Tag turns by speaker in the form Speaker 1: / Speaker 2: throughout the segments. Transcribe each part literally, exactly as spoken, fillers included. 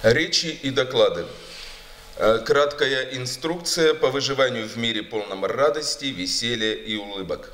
Speaker 1: Речи и доклады. Краткая инструкция по выживанию в мире, полном радости, веселья и улыбок.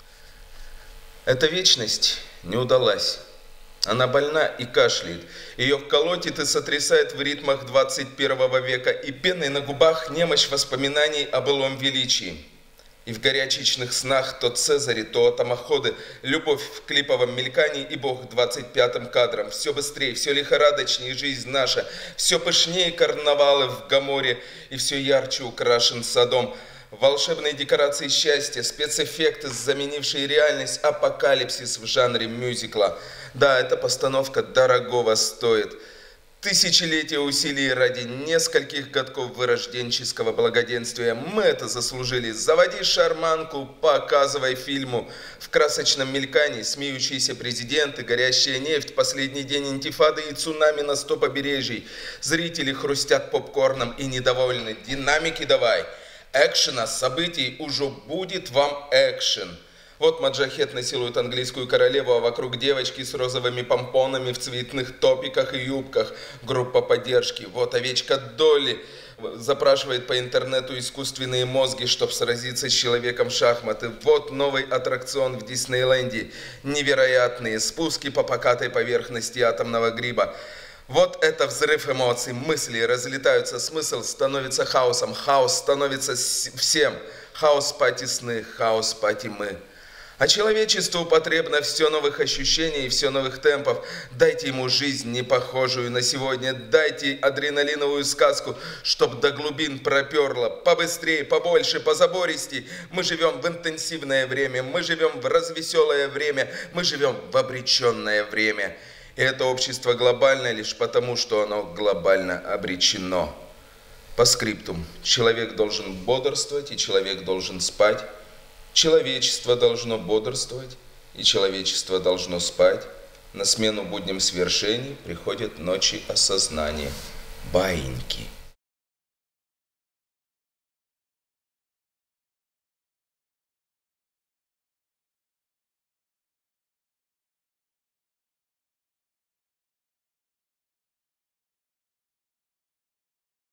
Speaker 1: Эта вечность не удалась. Она больна и кашляет. Ее колотит и сотрясает в ритмах двадцать первого века, и пеной на губах немощь воспоминаний о былом величии. И в горячечных снах то Цезари, то атомоходы, любовь в клиповом мелькании и Бог двадцать пятым кадром. Все быстрее, все лихорадочнее жизнь наша, все пышнее карнавалы в Гоморе, и все ярче украшен Содом. Волшебные декорации счастья, спецэффекты, заменившие реальность, апокалипсис в жанре мюзикла. Да, эта постановка дорогого стоит. Тысячелетия усилий ради нескольких годков вырожденческого благоденствия. Мы это заслужили. Заводи шарманку, показывай фильму. В красочном мелькании смеющиеся президенты, горящая нефть, последний день интифады и цунами на сто побережий. Зрители хрустят попкорном и недовольны. Динамики давай. Экшена, событий, уже будет вам экшен. Вот маджахет насилует английскую королеву, а вокруг девочки с розовыми помпонами в цветных топиках и юбках. Группа поддержки. Вот овечка Долли запрашивает по интернету искусственные мозги, чтобы сразиться с человеком в шахматы. Вот новый аттракцион в Диснейленде. Невероятные спуски по покатой поверхности атомного гриба. Вот это взрыв эмоций, мысли разлетаются, смысл становится хаосом, хаос становится всем. Хаос пати сны, хаос пати мы. А человечеству потребно все новых ощущений и все новых темпов. Дайте ему жизнь, не похожую на сегодня. Дайте адреналиновую сказку, чтоб до глубин проперло. Побыстрее, побольше, позабористей. Мы живем в интенсивное время, мы живем в развеселое время, мы живем в обреченное время. И это общество глобальное лишь потому, что оно глобально обречено. По скриптум. Человек должен бодрствовать, и человек должен спать. Человечество должно бодрствовать, и человечество должно спать. На смену будням свершений приходят ночи осознания. Баиньки.